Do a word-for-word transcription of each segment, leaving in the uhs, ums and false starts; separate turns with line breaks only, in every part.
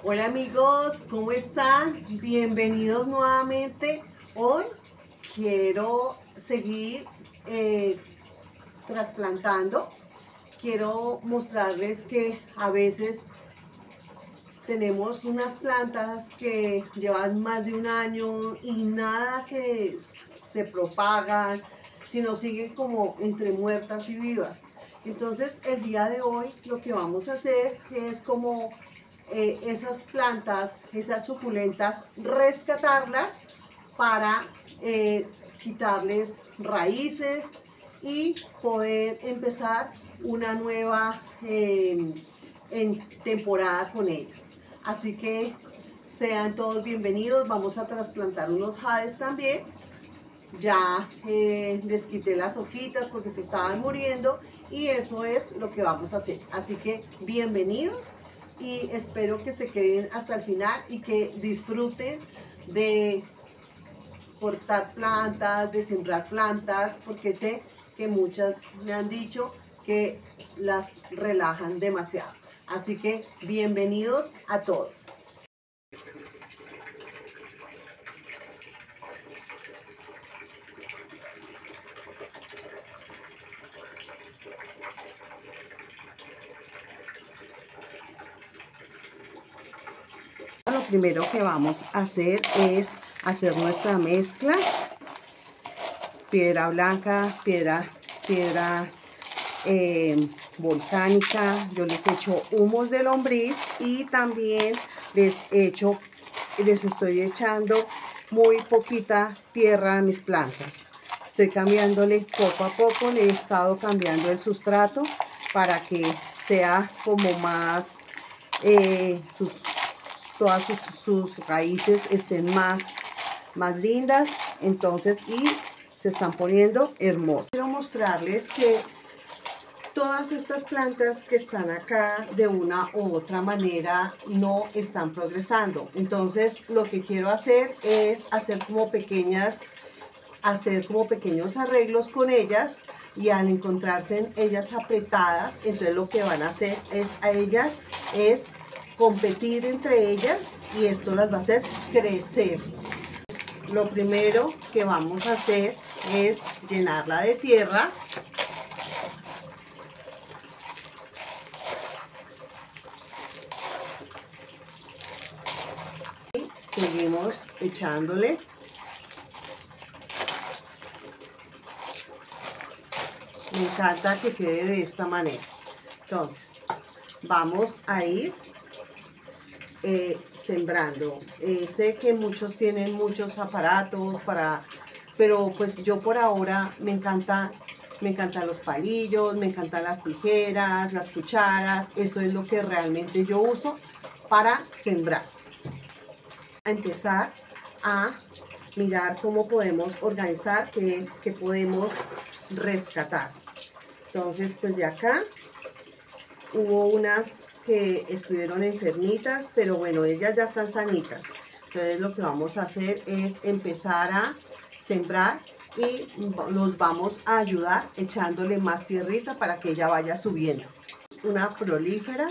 Hola amigos, ¿cómo están? Bienvenidos nuevamente. Hoy quiero seguir eh, trasplantando. Quiero mostrarles que a veces tenemos unas plantas que llevan más de un año y nada que se propagan, sino siguen como entre muertas y vivas. Entonces el día de hoy lo que vamos a hacer es como eh, esas plantas, esas suculentas, rescatarlas para eh, quitarles raíces y poder empezar una nueva eh, en temporada con ellas. Así que sean todos bienvenidos. Vamos a trasplantar unos jades también. Ya eh, les quité las hojitas porque se estaban muriendo y eso es lo que vamos a hacer. Así que bienvenidos y espero que se queden hasta el final y que disfruten de cortar plantas, de sembrar plantas, porque sé que muchas me han dicho que las relajan demasiado. Así que bienvenidos a todos. Lo primero que vamos a hacer es hacer nuestra mezcla. Piedra blanca, piedra, piedra eh, volcánica. Yo les echo humos de lombriz y también les echo, les estoy echando muy poquita tierra a mis plantas. Estoy cambiándole poco a poco, le he estado cambiando el sustrato para que sea como más, eh, sus, todas sus, sus raíces estén más, más lindas. Entonces, y se están poniendo hermosas. Quiero mostrarles que todas estas plantas que están acá de una u otra manera no están progresando. Entonces lo que quiero hacer es hacer como pequeñas, hacer como pequeños arreglos con ellas, y al encontrarse en ellas apretadas, entonces lo que van a hacer es a ellas es competir entre ellas y esto las va a hacer crecer. Lo primero que vamos a hacer es llenarla de tierra. Y seguimos echándole. Me encanta que quede de esta manera. Entonces, vamos a ir eh, sembrando. Eh, sé que muchos tienen muchos aparatos para, pero pues yo por ahora me encanta, me encantan los palillos, me encantan las tijeras, las cucharas. Eso es lo que realmente yo uso para sembrar. A empezar a mirar cómo podemos organizar, qué, qué podemos rescatar. Entonces, pues de acá hubo unas que estuvieron enfermitas, pero bueno, ellas ya están sanitas. Entonces lo que vamos a hacer es empezar a sembrar y los vamos a ayudar echándole más tierrita para que ella vaya subiendo. Una prolífera.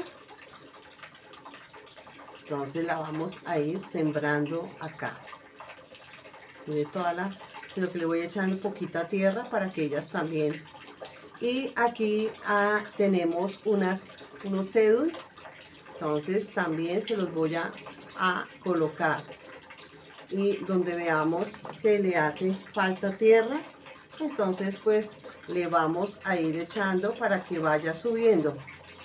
Entonces la vamos a ir sembrando acá. De toda la, lo que le voy echando poquita tierra para que ellas también. Y aquí ah, tenemos unas, unos sedum. Entonces también se los voy a, a colocar. Y donde veamos que le hace falta tierra, entonces pues le vamos a ir echando para que vaya subiendo.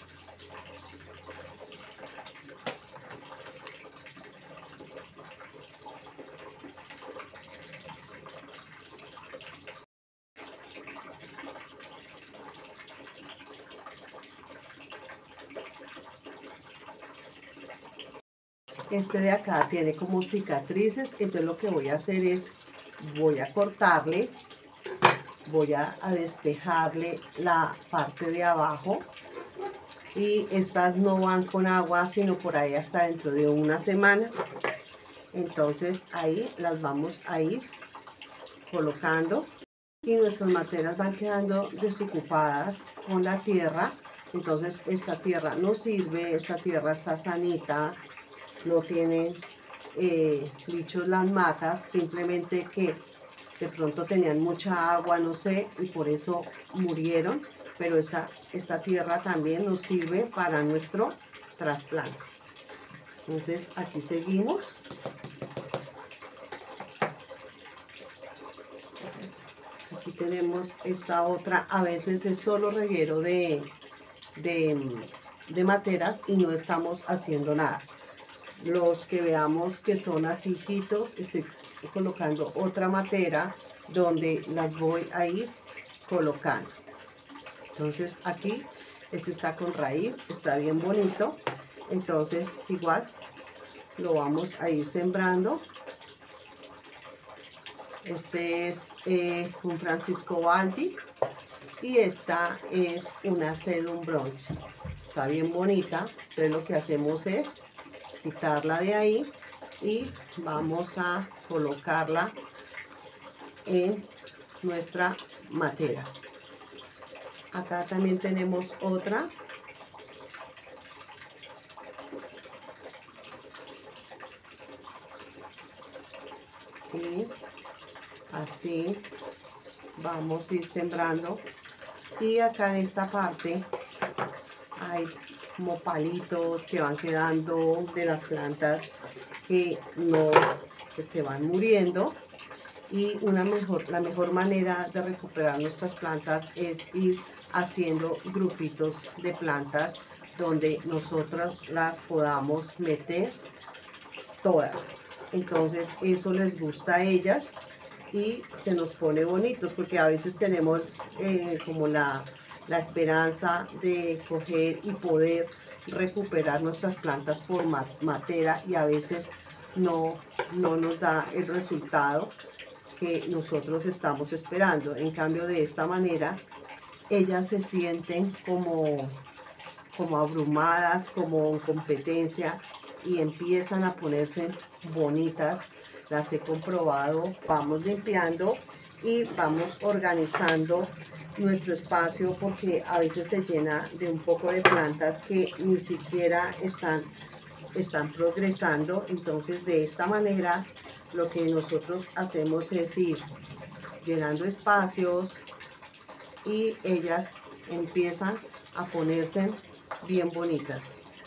Este de acá tiene como cicatrices, entonces lo que voy a hacer es, voy a cortarle, voy a, a despejarle la parte de abajo. Y estas no van con agua, sino por ahí hasta dentro de una semana. Entonces ahí las vamos a ir colocando. Y nuestras materas van quedando desocupadas con la tierra. Entonces esta tierra no sirve, esta tierra está sanita. no tienen eh, bichos las matas, simplemente que de pronto tenían mucha agua, no sé, y por eso murieron, pero esta, esta tierra también nos sirve para nuestro trasplante. Entonces aquí seguimos. Aquí tenemos esta otra, a veces es solo reguero de, de, de materas y no estamos haciendo nada. Los que veamos que son así quitos, estoy colocando otra matera donde las voy a ir colocando. Entonces aquí este está con raíz, está bien bonito, entonces igual lo vamos a ir sembrando. Este es eh, un Francisco Baldi y esta es una Sedum bronce. Está bien bonita, entonces lo que hacemos es quitarla de ahí y vamos a colocarla en nuestra matera. Acá también tenemos otra. Y así vamos a ir sembrando. Y acá en esta parte hay como palitos que van quedando de las plantas que no que se van muriendo. Y una mejor, la mejor manera de recuperar nuestras plantas es ir haciendo grupitos de plantas donde nosotros las podamos meter todas. Entonces eso les gusta a ellas y se nos pone bonitos, porque a veces tenemos eh, como la, la esperanza de coger y poder recuperar nuestras plantas por matera y a veces no, no nos da el resultado que nosotros estamos esperando. En cambio, de esta manera ellas se sienten como, como abrumadas, como en competencia, y empiezan a ponerse bonitas. Las he comprobado. Vamos limpiando y vamos organizando nuestro espacio, porque a veces se llena de un poco de plantas que ni siquiera están, están progresando. Entonces de esta manera lo que nosotros hacemos es ir llenando espacios y ellas empiezan a ponerse bien bonitas.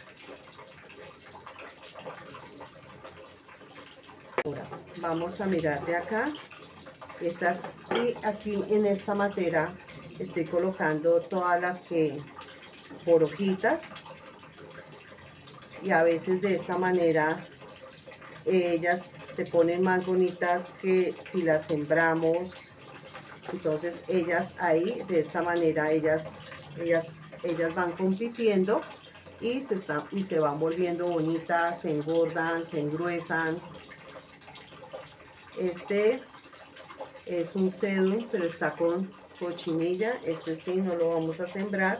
Ahora vamos a mirar de acá estas, y aquí en esta matera estoy colocando todas las que por hojitas, y a veces de esta manera ellas se ponen más bonitas que si las sembramos. Entonces ellas ahí de esta manera ellas ellas ellas van compitiendo y se están y se van volviendo bonitas, se engordan, se engruesan. Este es un sedum, pero está con cochinilla. Este sí no lo vamos a sembrar.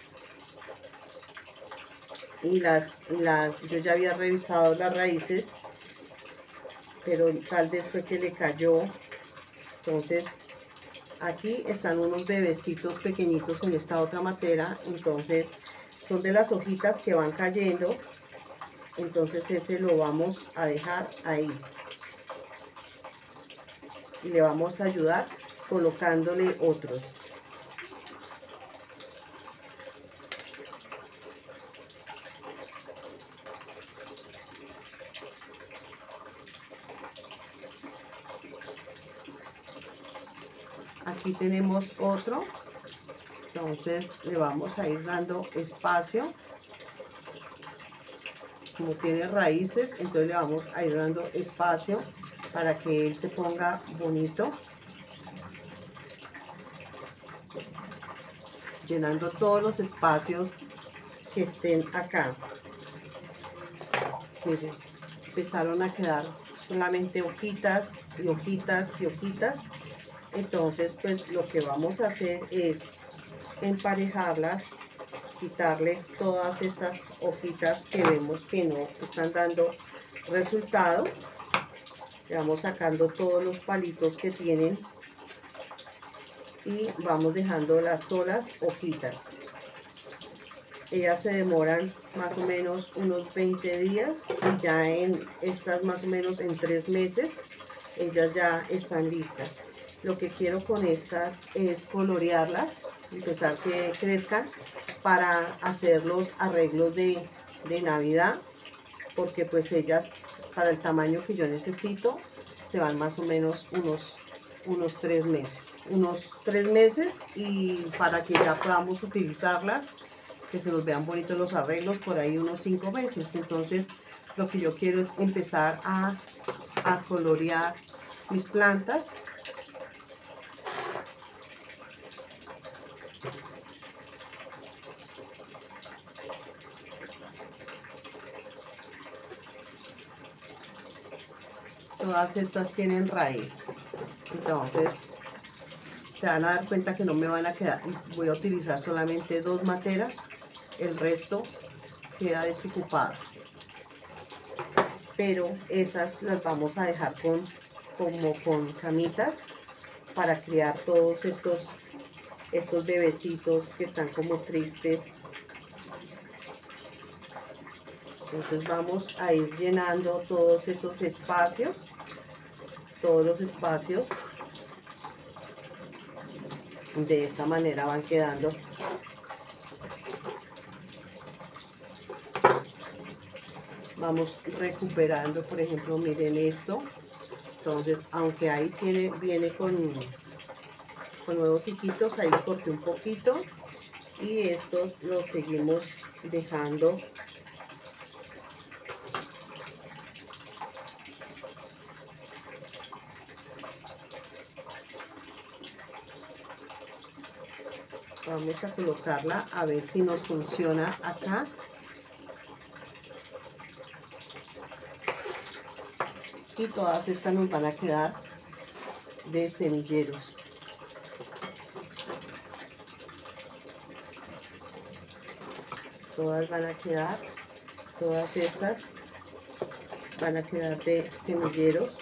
Y las las yo ya había revisado las raíces, pero tal vez fue que le cayó. Entonces aquí están unos bebecitos pequeñitos en esta otra matera, entonces son de las hojitas que van cayendo. Entonces ese lo vamos a dejar ahí y le vamos a ayudar colocándole otros. Aquí tenemos otro, entonces le vamos a ir dando espacio. Como tiene raíces, entonces le vamos a ir dando espacio para que él se ponga bonito, llenando todos los espacios que estén acá. Miren, empezaron a quedar solamente hojitas y hojitas y hojitas. Entonces pues lo que vamos a hacer es emparejarlas, quitarles todas estas hojitas que vemos que no están dando resultado. Le vamos sacando todos los palitos que tienen y vamos dejando las solas hojitas. ellas se demoran más o menos unos veinte días y ya en estas más o menos en tres meses ellas ya están listas. Lo que quiero con estas es colorearlas, empezar que crezcan para hacer los arreglos de, de Navidad, porque pues ellas para el tamaño que yo necesito se van más o menos unos, unos tres meses, unos tres meses y para que ya podamos utilizarlas, que se nos vean bonitos los arreglos, por ahí unos cinco meses. Entonces lo que yo quiero es empezar a, a colorear mis plantas. Todas estas tienen raíz, entonces se van a dar cuenta que no me van a quedar, voy a utilizar solamente dos materas, el resto queda desocupado, pero esas las vamos a dejar con, como con camitas para criar todos estos, estos bebecitos que están como tristes. Entonces vamos a ir llenando todos esos espacios, todos los espacios. De esta manera van quedando. Vamos recuperando, por ejemplo, miren esto. Entonces, aunque ahí tiene, viene con, con nuevos hijitos, ahí corté un poquito. Y estos los seguimos dejando. Vamos a colocarla a ver si nos funciona acá. Y todas estas nos van a quedar de semilleros. Todas van a quedar, todas estas van a quedar de semilleros.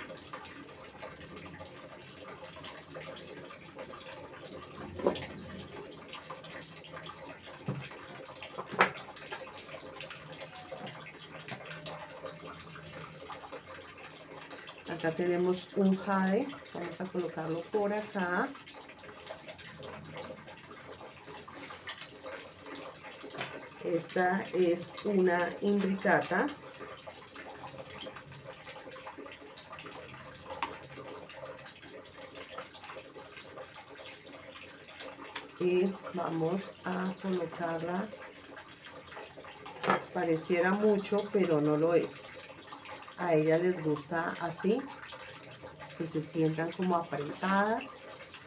Acá tenemos un jade, vamos a colocarlo por acá. Esta es una imbricata. Y vamos a colocarla. Pareciera mucho, pero no lo es. A ellas les gusta así, que se sientan como apretadas.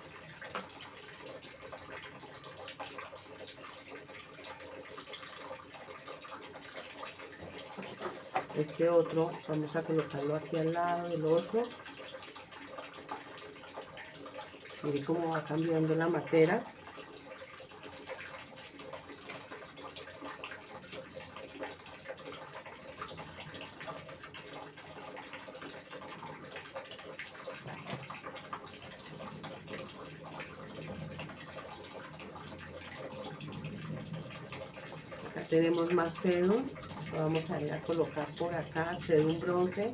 Este otro, vamos a colocarlo aquí al lado del otro. Miren cómo va cambiando la matera. Acá tenemos más sedum. Vamos a ir a colocar por acá sedum bronce.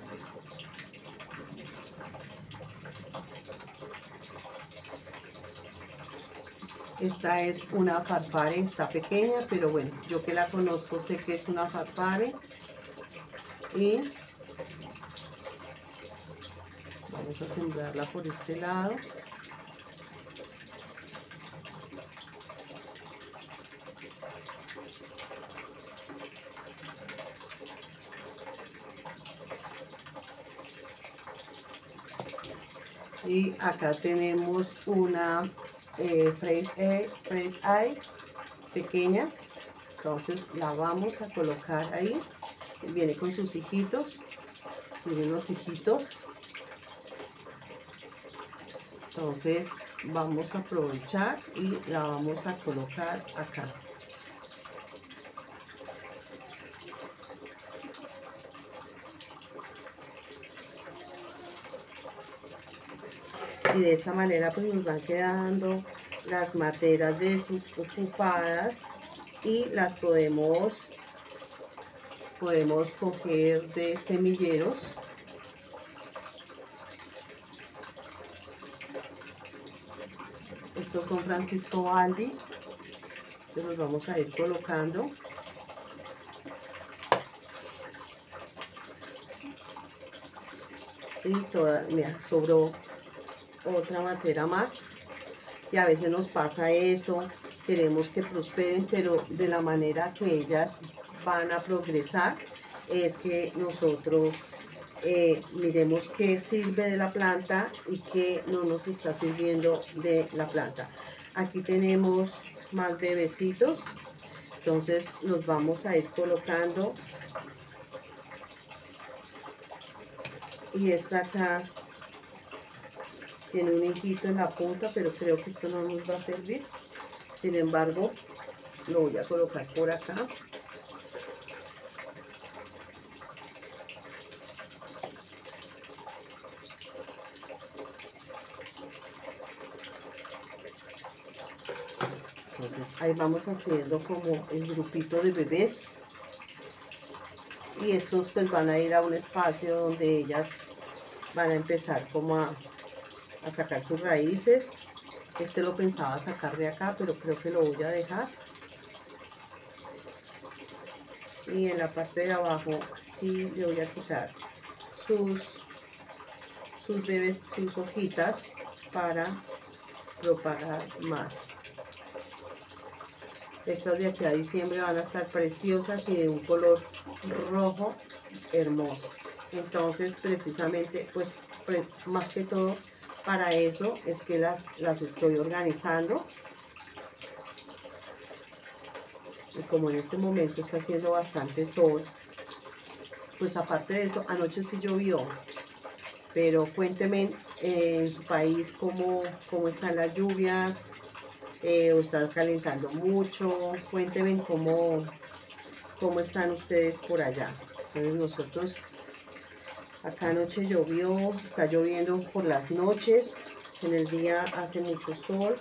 Esta es una farfare, está pequeña, pero bueno, yo que la conozco sé que es una farfare. Y vamos a sembrarla por este lado. Y acá tenemos una eh, Fred, eh, Fred Eye pequeña, entonces la vamos a colocar ahí. Viene con sus hijitos, miren los hijitos. Entonces vamos a aprovechar y la vamos a colocar acá. Y de esta manera pues nos van quedando las materas desocupadas y las podemos, podemos coger de semilleros. Estos son Francisco Baldi, los vamos a ir colocando. Y toda, mira, sobró otra matera más. Y a veces nos pasa eso, queremos que prosperen, pero de la manera que ellas van a progresar es que nosotros eh, miremos qué sirve de la planta y qué no nos está sirviendo de la planta. Aquí tenemos más bebecitos, entonces los vamos a ir colocando. Y esta acá tiene un hijito en la punta, pero creo que esto no nos va a servir. Sin embargo, lo voy a colocar por acá. Entonces ahí vamos haciendo como el grupito de bebés. Y estos pues van a ir a un espacio donde ellas van a empezar como a, a sacar sus raíces. Este lo pensaba sacar de acá, pero creo que lo voy a dejar. Y en la parte de abajo sí le voy a quitar sus, sus bebés, sus hojitas para propagar más. Estas de aquí a diciembre van a estar preciosas y de un color rojo hermoso. Entonces precisamente pues más que todo para eso es que las, las estoy organizando. Y como en este momento está haciendo bastante sol, pues aparte de eso, anoche sí llovió. Pero cuéntenme eh, en su país cómo, cómo están las lluvias, eh, o están calentando mucho. Cuéntenme cómo, cómo están ustedes por allá. Entonces nosotros, acá anoche llovió, está lloviendo por las noches, en el día hace mucho sol.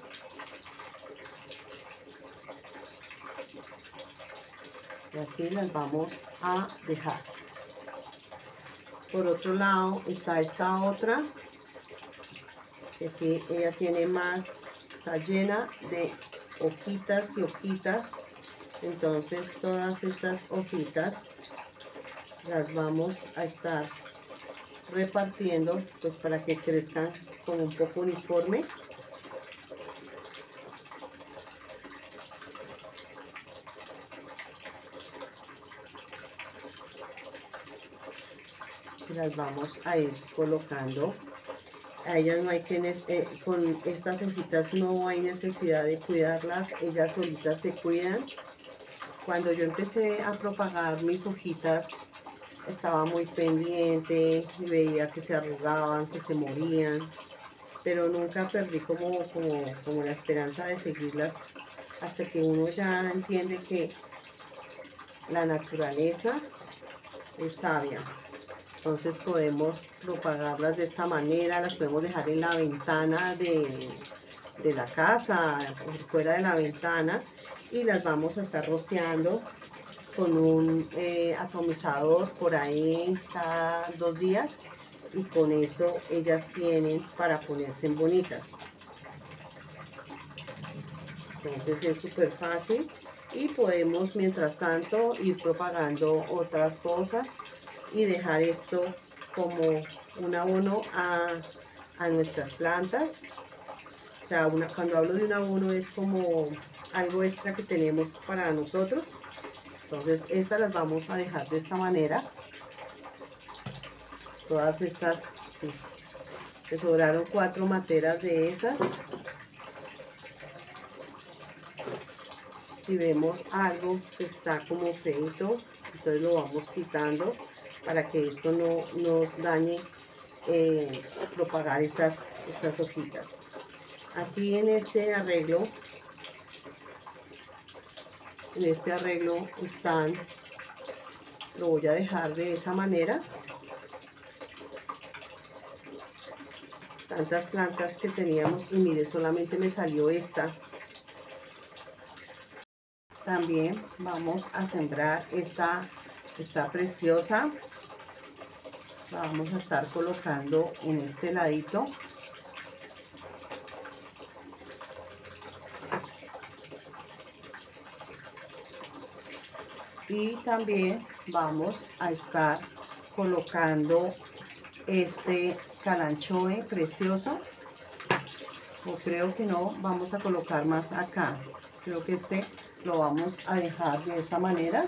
Y así las vamos a dejar. Por otro lado está esta otra, que aquí ella tiene más, está llena de hojitas y hojitas. Entonces todas estas hojitas las vamos a estar repartiendo pues para que crezcan como un poco uniforme. Las vamos a ir colocando. A ellas no hay que, eh, con estas hojitas no hay necesidad de cuidarlas, ellas solitas se cuidan. Cuando yo empecé a propagar mis hojitas, estaba muy pendiente, veía que se arrugaban, que se morían, pero nunca perdí como, como, como la esperanza de seguirlas, hasta que uno ya entiende que la naturaleza es sabia. Entonces podemos propagarlas de esta manera, las podemos dejar en la ventana de, de la casa, fuera de la ventana, y las vamos a estar rociando con un eh, atomizador por ahí cada dos días, y con eso ellas tienen para ponerse en bonitas. Entonces es súper fácil y podemos mientras tanto ir propagando otras cosas y dejar esto como un abono a, a nuestras plantas. O sea, una, cuando hablo de un abono es como algo extra que tenemos para nosotros. Entonces estas las vamos a dejar de esta manera. Todas estas, sí, me sobraron cuatro materas de esas. Si vemos algo que está como feito, entonces lo vamos quitando para que esto no nos dañe eh, propagar estas, estas hojitas. Aquí en este arreglo, en este arreglo están, lo voy a dejar de esa manera. Tantas plantas que teníamos y mire, solamente me salió esta. también vamos a sembrar esta, esta preciosa. La vamos a estar colocando en este ladito. Y también vamos a estar colocando este calanchoe precioso. O creo que no, vamos a colocar más acá. Creo que este lo vamos a dejar de esta manera.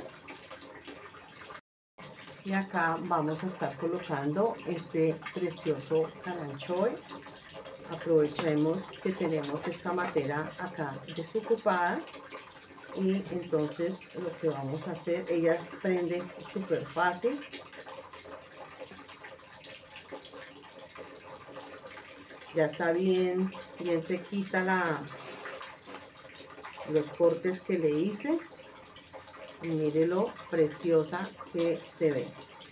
Y acá vamos a estar colocando este precioso calanchoe. Aprovechemos que tenemos esta matera acá desocupada. Y entonces lo que vamos a hacer, ella prende súper fácil. Ya está bien, bien sequita la, los cortes que le hice. Y mire lo preciosa que se ve.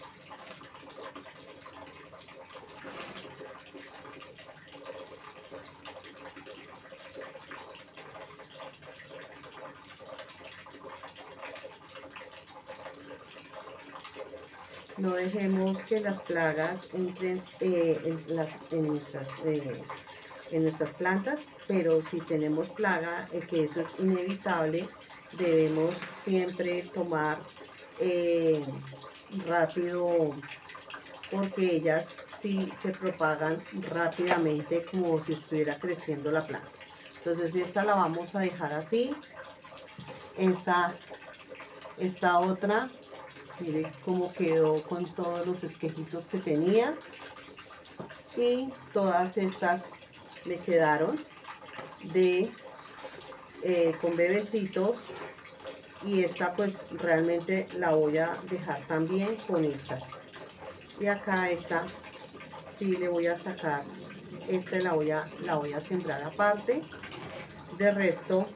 No dejemos que las plagas entren eh, en, las, en, nuestras, eh, en nuestras plantas, pero si tenemos plaga, eh, que eso es inevitable, debemos siempre tomar eh, rápido, porque ellas sí se propagan rápidamente como si estuviera creciendo la planta. Entonces esta la vamos a dejar así. Esta, esta otra, mire cómo quedó con todos los esquejitos que tenía. Y todas estas me quedaron de eh, con bebecitos. Y esta pues realmente la voy a dejar también con estas. Y acá esta sí le voy a sacar, esta la voy a, la voy a sembrar aparte. De resto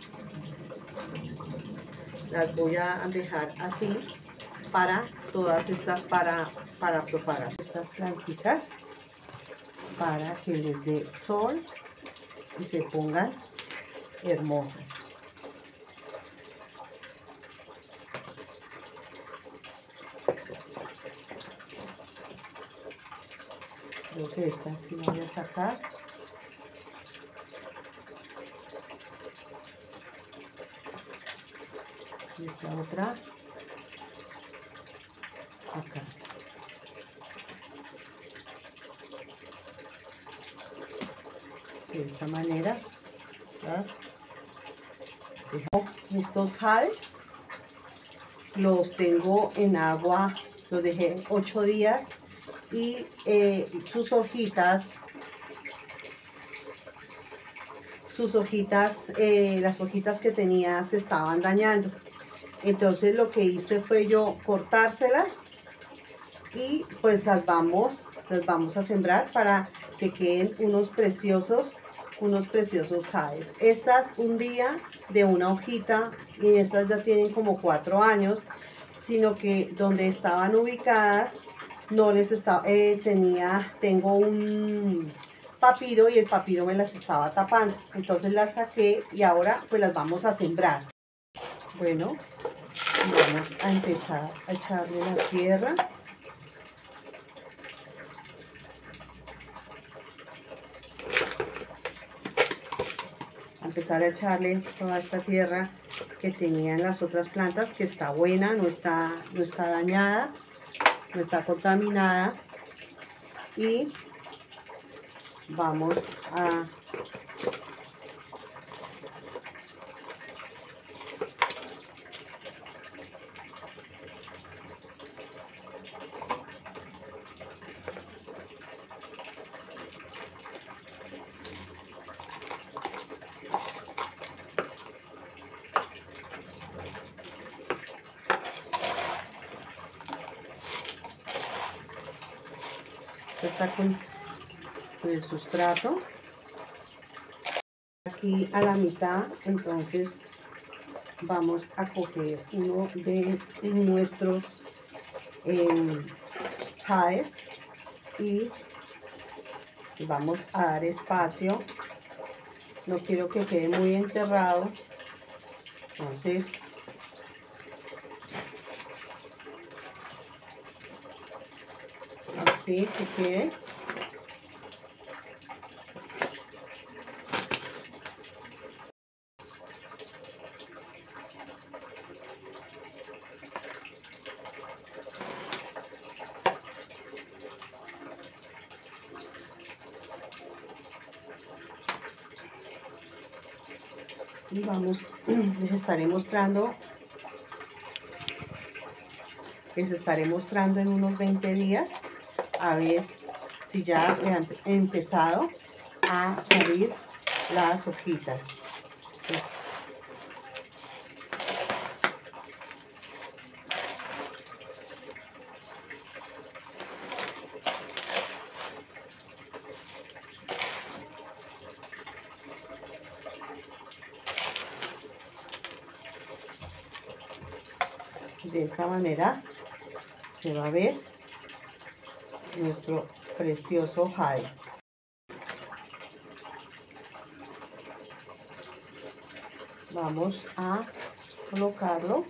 las voy a dejar así para todas estas, para, para propagar estas plantitas, para que les dé sol y se pongan hermosas. Creo que esta sí la voy a sacar. Y esta otra acá. De esta manera. Dejo estos jades, los tengo en agua, los dejé ocho días y eh, sus hojitas, sus hojitas, eh, las hojitas que tenía se estaban dañando. Entonces lo que hice fue yo cortárselas y pues las vamos, las vamos a sembrar para que queden unos preciosos, unos preciosos jades. Estas un día de una hojita y estas ya tienen como cuatro años, sino que donde estaban ubicadas no les estaba, eh, tenía, tengo un papiro y el papiro me las estaba tapando. Entonces las saqué y ahora pues las vamos a sembrar. Bueno, vamos a empezar a echarle la tierra. A empezar a echarle toda esta tierra que tenían las otras plantas, que está buena, no está, no está dañada, no está contaminada. Y vamos a está con, con el sustrato aquí a la mitad. Entonces vamos a coger uno de nuestros eh, jades y vamos a dar espacio. No quiero que quede muy enterrado, entonces así que quede. Y vamos, les estaré mostrando, les estaré mostrando en unos veinte días, a ver si ya le han empezado a salir las hojitas. De esta manera se va a ver nuestro precioso jade. Vamos a colocarlo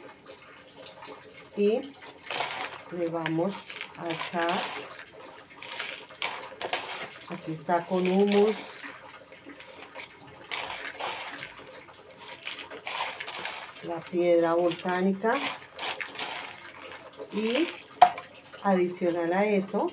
y le vamos a echar, aquí está con humus, la piedra volcánica, y adicional a eso,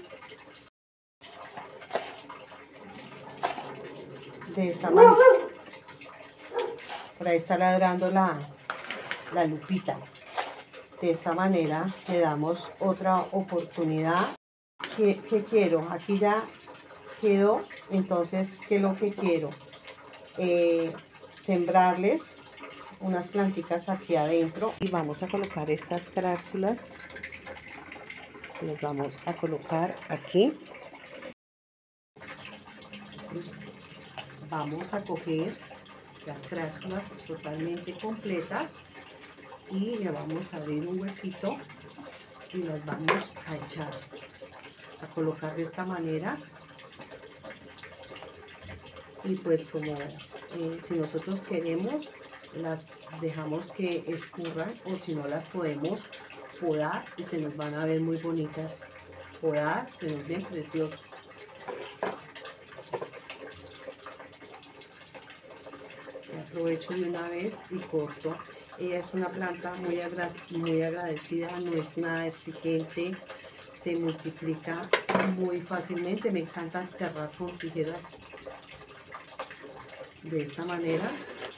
de esta manera, por ahí está ladrando la, la Lupita. De esta manera le damos otra oportunidad. ¿Qué, qué quiero? Aquí ya quedó. Entonces, ¿qué es lo que quiero? Eh, sembrarles unas plantitas aquí adentro y vamos a colocar estas cápsulas. Las vamos a colocar aquí. Entonces, vamos a coger las cápsulas totalmente completas y le vamos a abrir un huequito y las vamos a echar, a colocar de esta manera. Y pues como eh, si nosotros queremos, las dejamos que escurran, o si no, las podemos podar y se nos van a ver muy bonitas. Podar, se nos ven preciosas. Aprovecho de una vez y corto. Ella es una planta muy, agra muy agradecida, no es nada exigente, se multiplica muy fácilmente. Me encanta enterrar con tijeras de esta manera.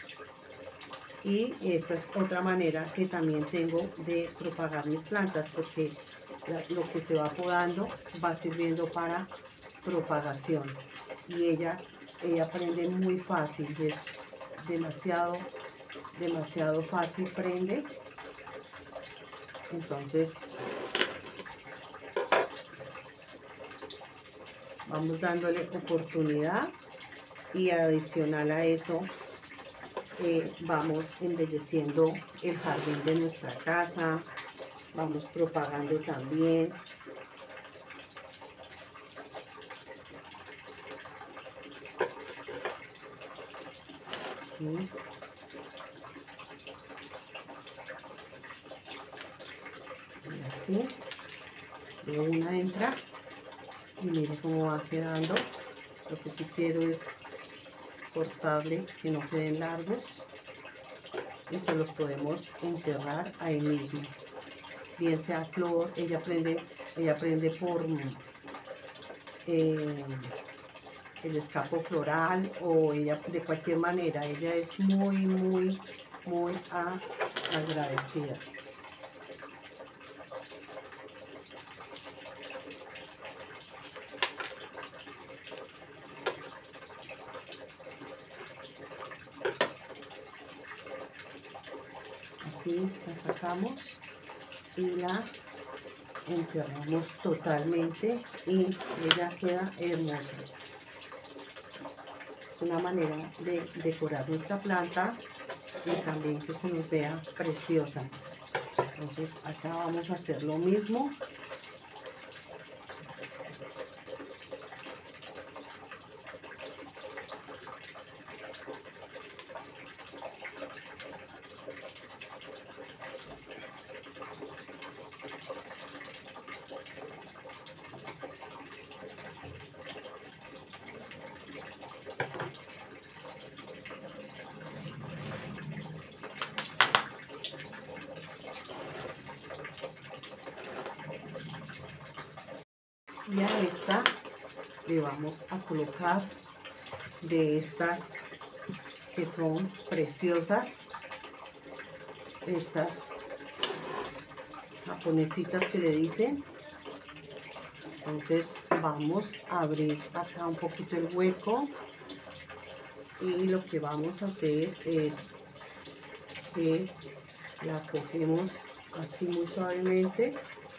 Y esta es otra manera que también tengo de propagar mis plantas, porque la, lo que se va podando va sirviendo para propagación. Y ella, ella prende muy fácil, es demasiado, demasiado fácil, prende. Entonces, vamos dándole oportunidad y adicional a eso, Eh, vamos embelleciendo el jardín de nuestra casa, vamos propagando también. ¿Sí? Y así, de una entra y mire cómo va quedando. Lo que sí quiero es cortarle, que no queden largos, y se los podemos enterrar ahí mismo, bien sea flor. Ella prende, ella prende por eh, el escapo floral, o ella de cualquier manera. Ella es muy muy muy a, agradecida. Así la sacamos y la enterramos totalmente y ella queda hermosa. Es una manera de decorar nuestra planta y también que se nos vea preciosa. Entonces acá vamos a hacer lo mismo. Y a esta le vamos a colocar de estas que son preciosas, estas japonesitas que le dicen. Entonces vamos a abrir acá un poquito el hueco y lo que vamos a hacer es que la cogemos así muy suavemente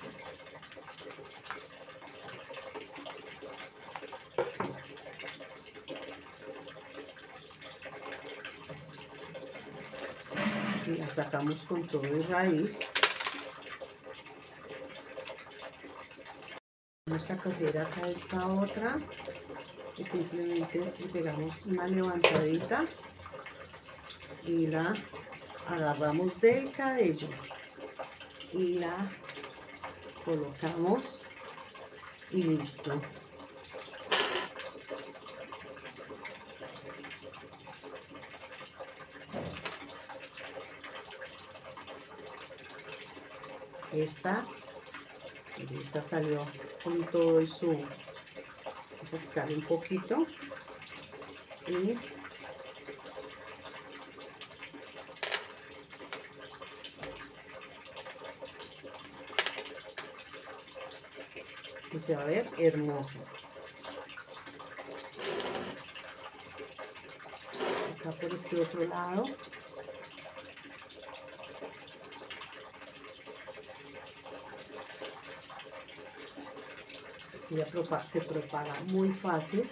y la sacamos con todo el raíz. Vamos a coger acá esta otra y simplemente le pegamos una levantadita y la agarramos del cabello y la colocamos y listo. Esta, esta salió con todo su, vamos a quitarle un poquito y y se va a ver hermoso. Acá por este otro lado ya se propaga muy fácil.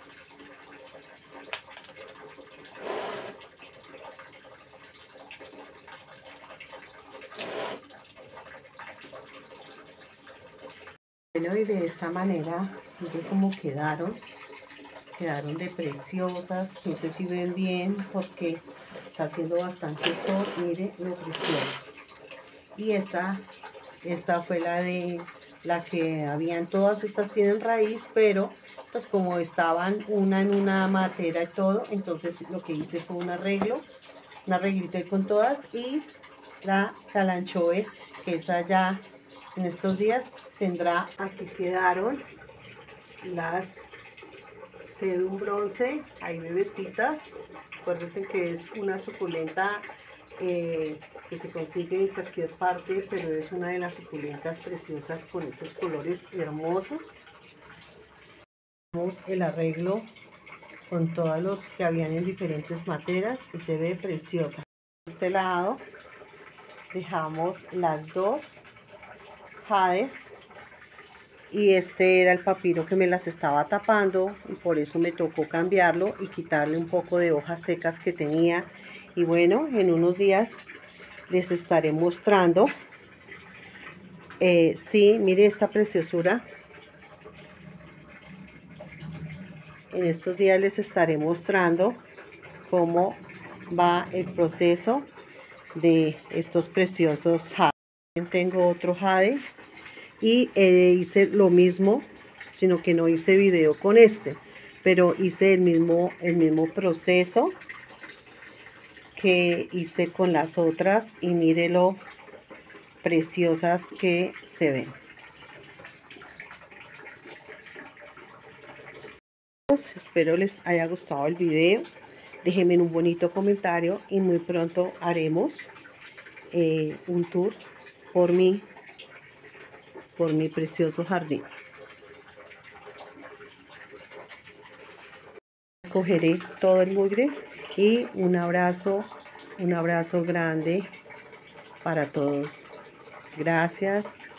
Bueno, y de esta manera, miren cómo quedaron, quedaron de preciosas. No sé si ven bien porque está haciendo bastante sol. Miren lo preciosas. Y esta, esta fue la de la que habían, todas estas tienen raíz, pero pues como estaban una en una matera y todo, entonces lo que hice fue un arreglo, un arreglito con todas y la calanchoe, que esa ya en estos días tendrá. Aquí quedaron las sedum bronce, hay bebecitas. Acuérdense que es una suculenta eh, que se consigue en cualquier parte, pero es una de las suculentas preciosas con esos colores hermosos. Tenemos el arreglo con todos los que habían en diferentes materas y se ve preciosa. De este lado dejamos las dos jades y este era el papiro que me las estaba tapando y por eso me tocó cambiarlo y quitarle un poco de hojas secas que tenía. Y bueno, en unos días les estaré mostrando. Eh, sí, mire esta preciosura. En estos días les estaré mostrando cómo va el proceso de estos preciosos jades. Tengo otro jade y eh, hice lo mismo, sino que no hice video con este, pero hice el mismo, el mismo proceso que hice con las otras y mire lo preciosas que se ven. Espero les haya gustado el video. Déjenme un bonito comentario y muy pronto haremos eh, un tour por mi, por mi precioso jardín. Cogeré todo el mugre y un abrazo, un abrazo grande para todos. Gracias.